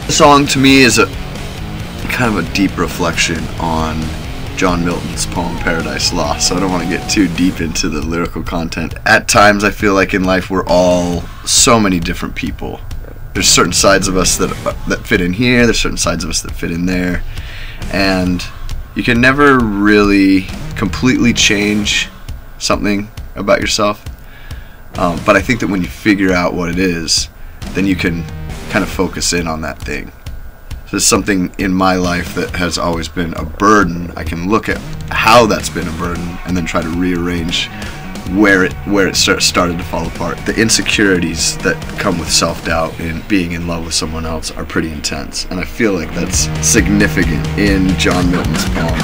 The song to me is a kind of a deep reflection on John Milton's poem Paradise Lost, so I don't want to get too deep into the lyrical content. At times I feel like in life we're all so many different people. There's certain sides of us that fit in here, there's certain sides of us that fit in there, and you can never really completely change something about yourself, but I think that when you figure out what it is, then you can kind of focus in on that thing. There's something in my life that has always been a burden. I can look at how that's been a burden and then try to rearrange where it started to fall apart. The insecurities that come with self-doubt and being in love with someone else are pretty intense, and I feel like that's significant in John Milton's poem.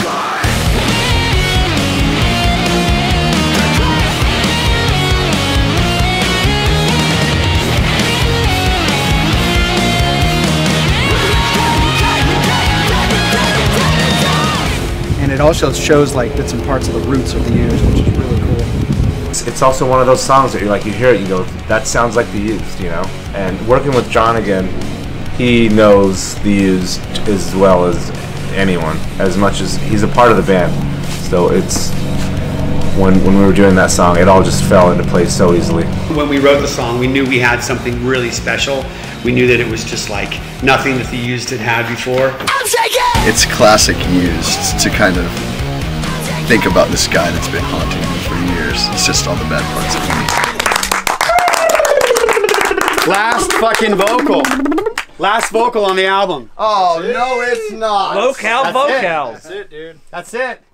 And it also shows like bits and parts of the roots of the Used, which is really cool. It's also one of those songs that you hear it, you go, that sounds like the Used, you know? And working with John again, he knows the Used as well as anyone, as much as he's a part of the band. So it's, when we were doing that song, it all just fell into place so easily. When we wrote the song, we knew we had something really special. We knew that it was just like nothing that the Used had before. It's classic Used to kind of think about this guy that's been haunting me for years. It's just all the bad parts of me. Last fucking vocal. Last vocal on the album. Oh, no, it's not. Vocal. That's it, dude. That's it.